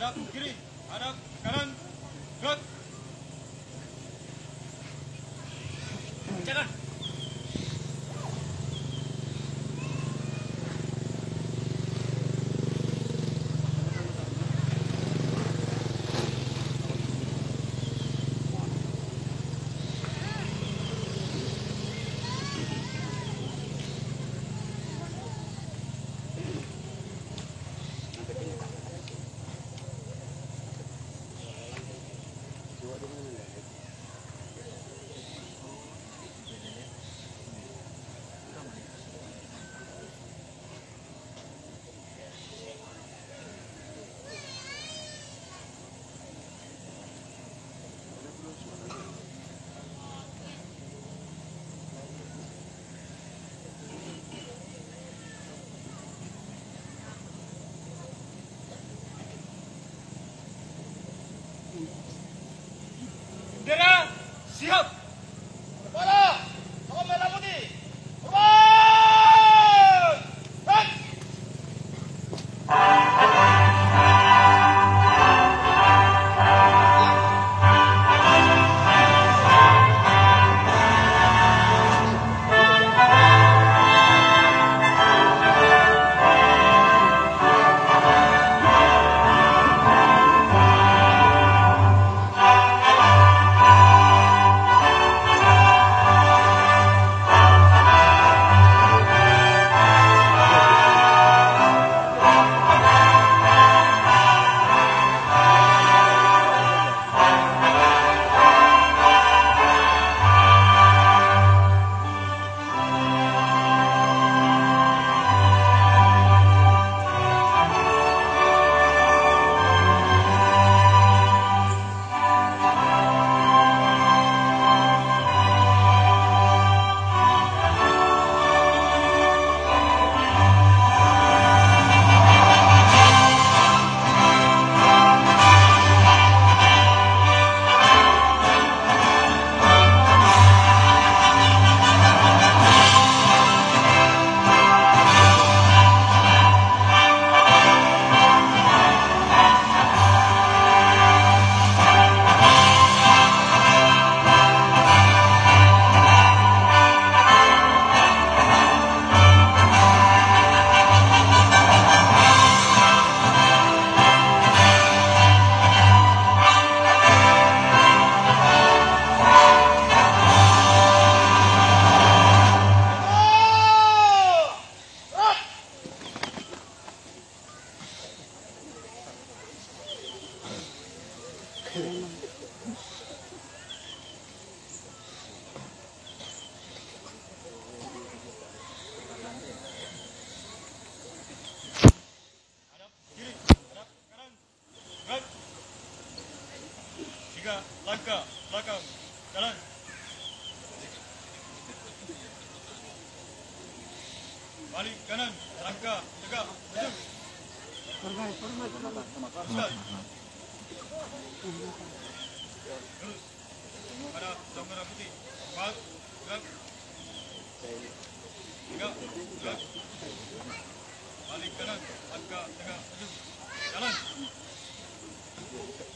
hadap kiri, hadap kanan, gerak. Jalan. Bendera siap. Kepala, tangan merah putih. Terbang. Hei. Hadap kiri, hadap kanan, gerak. 3 langkah belakang, jalan. Balik kanan, langkah tegak, maju. Teruskan. Terus. Hadap tangan merah putih. 4, gerak. 3, gerak. Balik kanan, langkah tegak, maju. Jalan.